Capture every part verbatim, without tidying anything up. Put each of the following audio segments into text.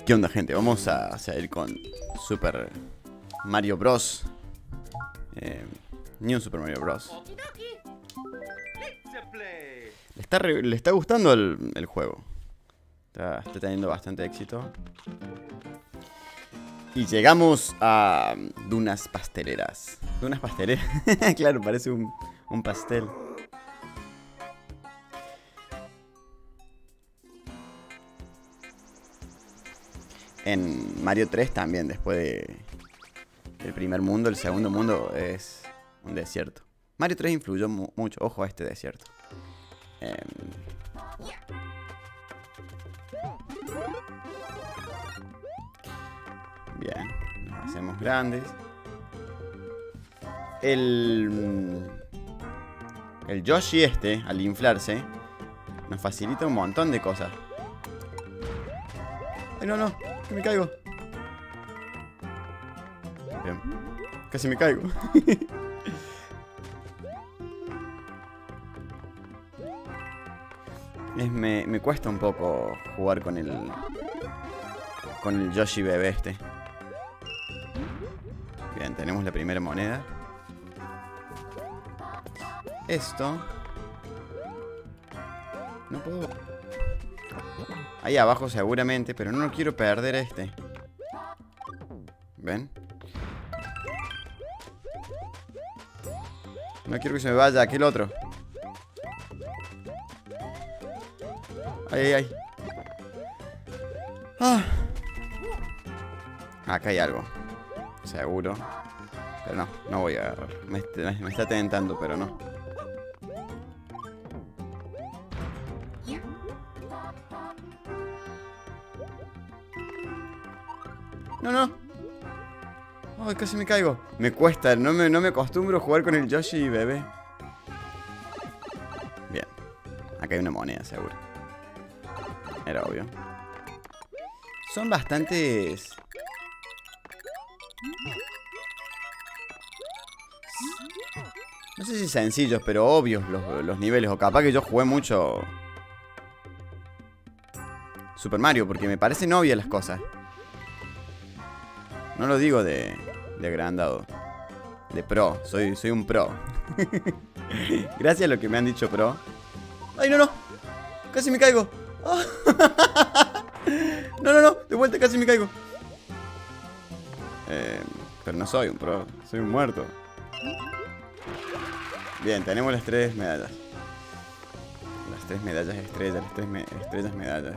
¿Qué onda, gente? Vamos a seguir con Super Mario Bros. Eh, New Super Mario Bros. Le está, re, le está gustando el, el juego. Está, está teniendo bastante éxito. Y llegamos a Dunas Pasteleras. Dunas Pasteleras. Claro, parece un, un pastel. En Mario tres también, después de el primer mundo, el segundo mundo es un desierto. Mario tres influyó mu mucho, ojo a este desierto. Eh... Bien, nos hacemos grandes. El... El Yoshi este, al inflarse, nos facilita un montón de cosas. ¡Ay, no, no! ¡Que me caigo! Bien. Casi me caigo. es, me, me cuesta un poco jugar con el... Con el Yoshi bebé este. Bien, tenemos la primera moneda. Esto... No puedo... Ahí abajo seguramente, pero no quiero perder este. ¿Ven? No quiero que se me vaya aquel otro. Ay, ay, ay. Ah. Acá hay algo. Seguro. Pero no, no voy a agarrar. Me, me está tentando, pero no. No, no. Ay, casi me caigo. Me cuesta, no me, no me acostumbro a jugar con el Yoshi bebé. Bien. Acá hay una moneda, seguro. Era obvio. Son bastantes... No sé si sencillos, pero obvios los, los niveles. O capaz que yo jugué mucho Super Mario, porque me parecen obvias las cosas. No lo digo de, de agrandado. De pro. Soy, soy un pro. Gracias a lo que me han dicho pro. ¡Ay, no, no! ¡Casi me caigo! Oh. No, no, no. De vuelta, casi me caigo. Eh, pero no soy un pro. Soy un muerto. Bien, tenemos las tres medallas. Las tres medallas estrellas. Las tres me estrellas medallas.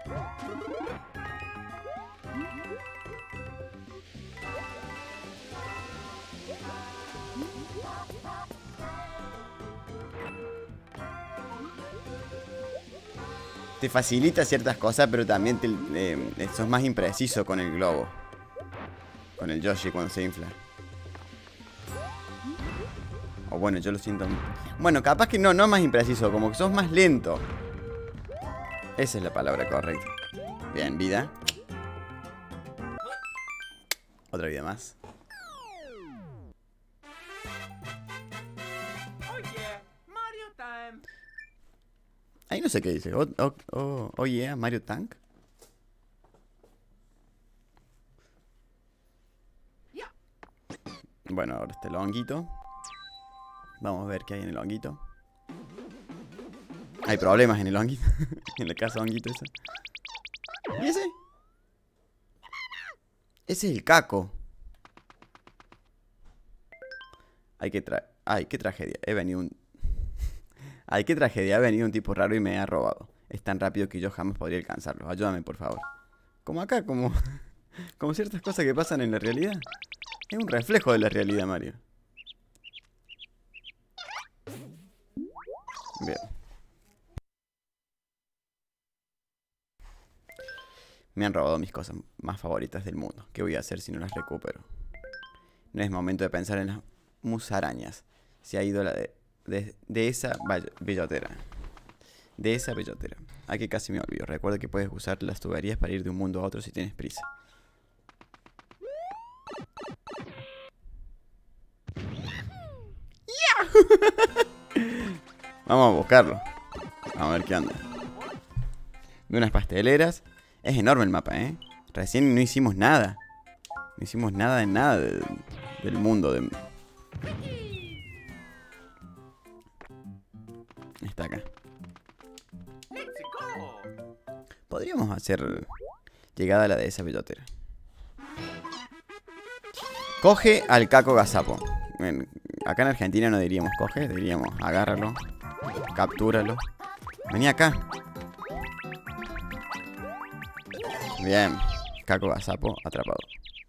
Te facilita ciertas cosas, pero también te, eh, sos más impreciso con el globo. Con el Yoshi cuando se infla. O bueno, yo lo siento. Bueno, capaz que no, no más impreciso, como que sos más lento. Esa es la palabra correcta. Bien, vida. Otra vida más. Ahí no sé qué dice. Oh, oh, oh, oh yeah, Mario Tank. Bueno, ahora está el honguito. Vamos a ver qué hay en el honguito. Hay problemas en el honguito. En la casa honguito esa. ¿Y ese? Ese es el caco. Ay, qué tra... Ay, qué tragedia. He venido un... Ay, qué tragedia. Ha venido un tipo raro y me ha robado. Es tan rápido que yo jamás podría alcanzarlo. Ayúdame, por favor. Como acá, como... Como ciertas cosas que pasan en la realidad. Es un reflejo de la realidad, Mario. Bien. Me han robado mis cosas más favoritas del mundo. ¿Qué voy a hacer si no las recupero? No es momento de pensar en las musarañas. Se ha ido la de... De, de esa bellotera. De esa bellotera. Ay, que casi me olvido. Recuerda que puedes usar las tuberías para ir de un mundo a otro si tienes prisa. ¡Yeah! Vamos a buscarlo. Vamos a ver qué anda. De unas pasteleras. Es enorme el mapa, ¿eh? Recién no hicimos nada. No hicimos nada de nada de, del mundo. De... Está acá. Podríamos hacer llegada a la de esa bellotera. Coge al caco gazapo. En, acá en Argentina no diríamos coge, diríamos agárralo, captúralo. Vení acá. Bien, caco gazapo atrapado.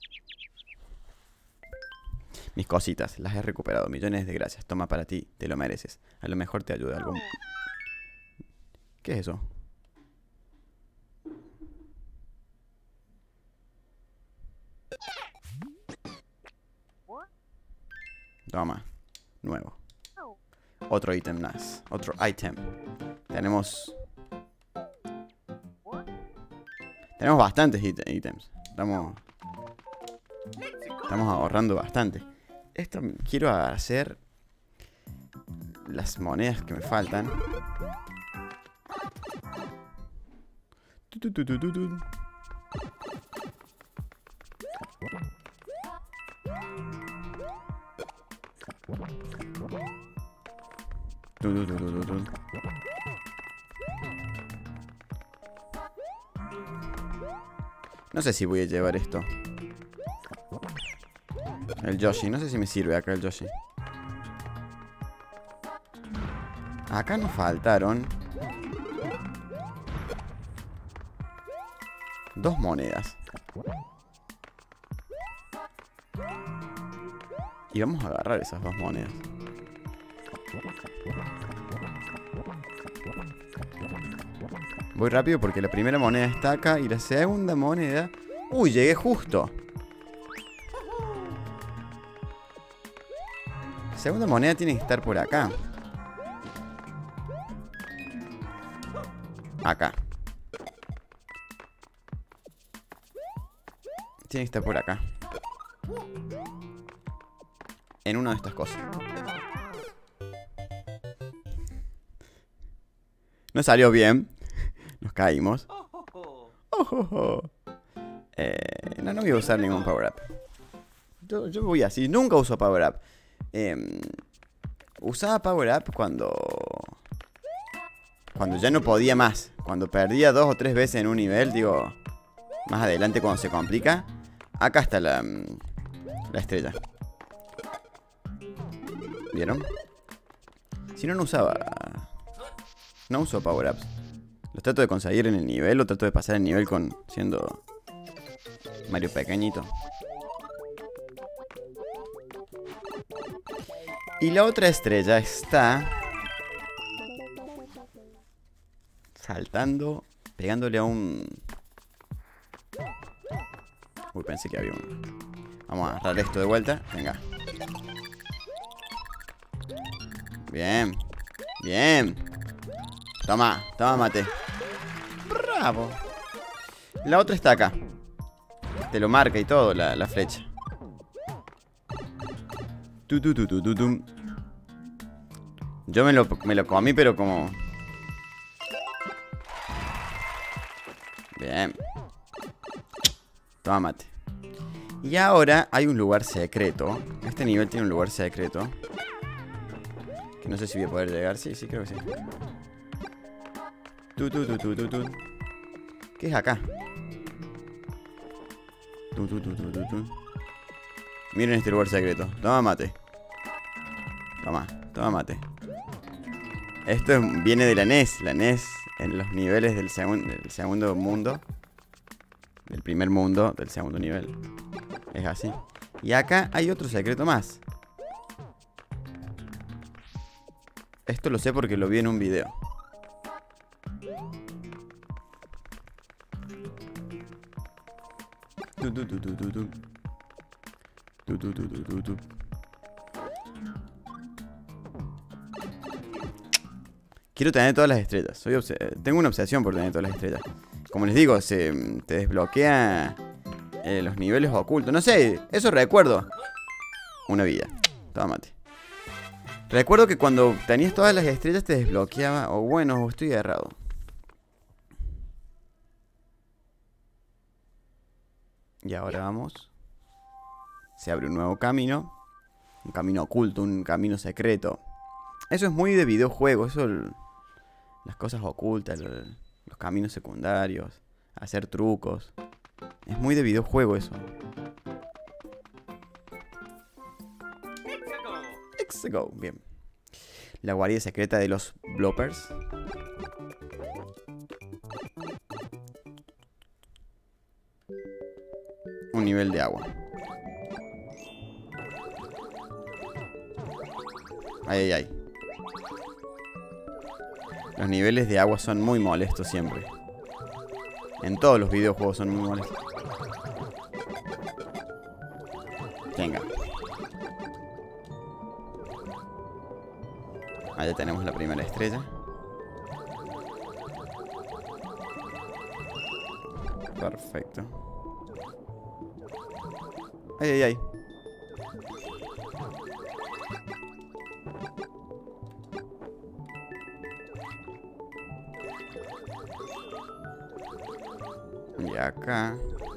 Mis cositas, las he recuperado. Millones de gracias. Toma para ti, te lo mereces. A lo mejor te ayuda algo. ¿Qué es eso? Toma, nuevo. Otro ítem más. Otro ítem. Tenemos... Tenemos bastantes ítems. Estamos... Estamos ahorrando bastante. Esto quiero hacer... Las monedas que me faltan. Tu, tu, tu, tu, tu, tu. Tu, tu, tu, tu, tu. No sé si voy a llevar esto. El Yoshi, no sé si me sirve acá el Yoshi. Acá nos faltaron dos monedas. Y vamos a agarrar esas dos monedas. Voy rápido porque la primera moneda está acá y la segunda moneda... ¡Uy! Llegué justo. La segunda moneda tiene que estar por acá. Acá. Tiene que estar por acá. En una de estas cosas. No salió bien. Nos caímos. Oh, oh, oh. Eh, no, no voy a usar ningún power up. Yo, yo voy así. Nunca uso power up. Eh, usaba power up cuando... Cuando ya no podía más. Cuando perdía dos o tres veces en un nivel. Digo, más adelante cuando se complica. Acá está la, la estrella. ¿Vieron? Si no, no usaba... No uso power ups. Los trato de conseguir en el nivel. O trato de pasar el nivel con siendo Mario pequeñito. Y la otra estrella está saltando, pegándole a un... Uy, pensé que había un... Vamos a agarrar esto de vuelta. Venga. Bien. Bien. Toma, toma mate. Bravo. La otra está acá. Te lo marca y todo, la, la flecha. Tu, tu, tu, tu, tu, tu. Yo me lo, me lo comí, pero como... Bien. Toma mate. Y ahora hay un lugar secreto. Este nivel tiene un lugar secreto. Que no sé si voy a poder llegar. Sí, sí, creo que sí. Tu, tu, tu, tu, tu, tu. ¿Qué es acá? Tu, tu, tu, tu, tu, tu. Miren este lugar secreto. Toma mate. Toma, toma mate. Esto es, viene de la N E S. La N E S en los niveles del, segun, del segundo mundo. Del primer mundo, del segundo nivel. Es así. Y acá hay otro secreto más. Esto lo sé porque lo vi en un video. Tu, tu, tu, tu, tu, tu. Tu, tu, tu, tu, tu, tu. Quiero tener todas las estrellas. Soy tengo una obsesión por tener todas las estrellas. Como les digo, se te desbloquea eh, los niveles ocultos. No sé, eso recuerdo. Una vida. Toma mate. Recuerdo que cuando tenías todas las estrellas te desbloqueaba. O bueno, estoy errado. Y ahora vamos. Se abre un nuevo camino. Un camino oculto, un camino secreto. Eso es muy de videojuego. Eso, el, las cosas ocultas, el, los caminos secundarios, hacer trucos. Es muy de videojuego eso. Let's go. Bien. La guarida secreta de los bloopers. Un nivel de agua. Ay, ay, ay. Los niveles de agua son muy molestos siempre. En todos los videojuegos son muy molestos. Venga. Allá tenemos la primera estrella. Perfecto. Ay, ay, ay. Y acá.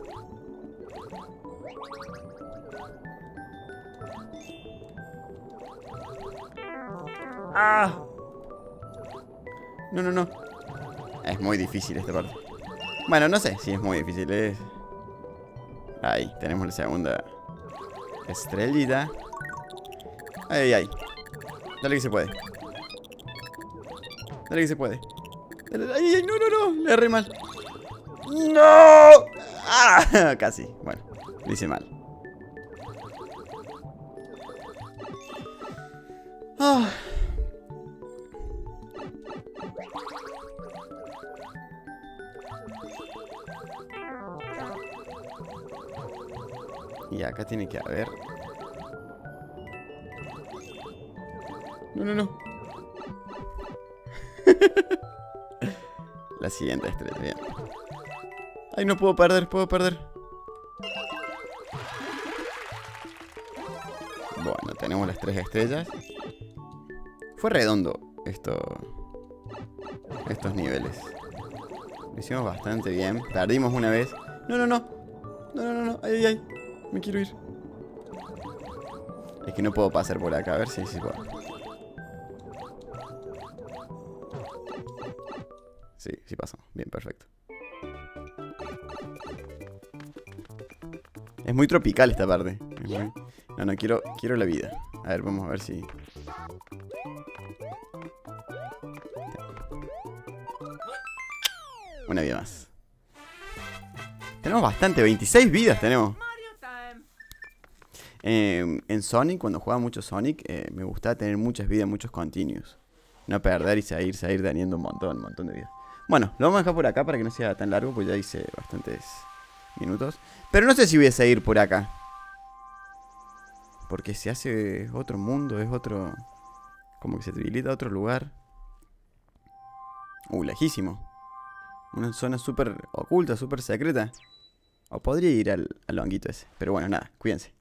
¡Ah! No, no, no. Es muy difícil esta parte. Bueno, no sé si es muy difícil. Es... Ahí, tenemos la segunda estrellita. Ay, ay, ay. Dale que se puede. Dale que se puede. Dale, ay, ay, no, no, no. Le erré mal. ¡No! ¡Ah! Casi. Bueno, lo hice mal. Ah. Y acá tiene que haber... No, no, no. La siguiente estrella, bien. Ay, no puedo perder, puedo perder. Bueno, tenemos las tres estrellas. Fue redondo esto, estos niveles. Lo hicimos bastante bien. Perdimos una vez. No, no, no. No, no, no, no. Ay, ay, ay. Me quiero ir. Es que no puedo pasar por acá. A ver si sí puedo. Sí, sí pasó. Bien, perfecto. Es muy tropical esta parte. Es muy... No, no, quiero, quiero la vida. A ver, vamos a ver si... Una vida más. Tenemos bastante, veintiséis vidas tenemos. Eh, en Sonic, cuando jugaba mucho Sonic, eh, me gustaba tener muchas vidas, muchos continuos. No perder y seguir, seguir teniendo un montón, un montón de vidas. Bueno, lo vamos a dejar por acá para que no sea tan largo, pues ya hice bastantes minutos. Pero no sé si voy a seguir por acá. Porque se hace otro mundo, es otro... Como que se habilita otro lugar. Uh, lejísimo. Una zona súper oculta, súper secreta. O podría ir al, al honguito ese. Pero bueno, nada, cuídense.